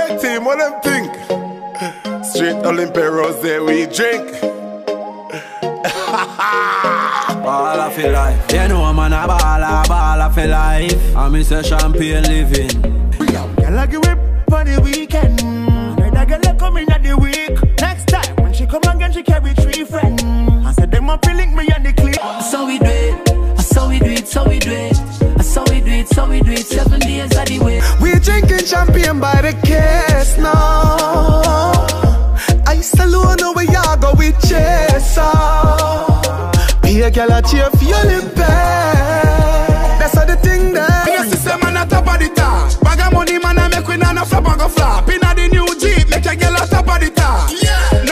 Hey team, what them think? Straight Olympia Rose we drink. Baller for life. You know man a baller for life. I miss a champagne living. Girl I give whip for the weekend. Another girl coming at the week. Next time when she come again she carry 3 friends. I said them up link me on the clip. So we do it, so we do it, so we do it. So we do it, so we do it, 7 days of the way. We drinking champagne by the case now. Ice alone, no way I go with chaser. Be a girl a cheer for your lip. That's how the thing there. Yes, system man a top of the top. Bag of money man a make we none of flop and go flop. Inna the new Jeep, make a girl a top of the top. Yeah.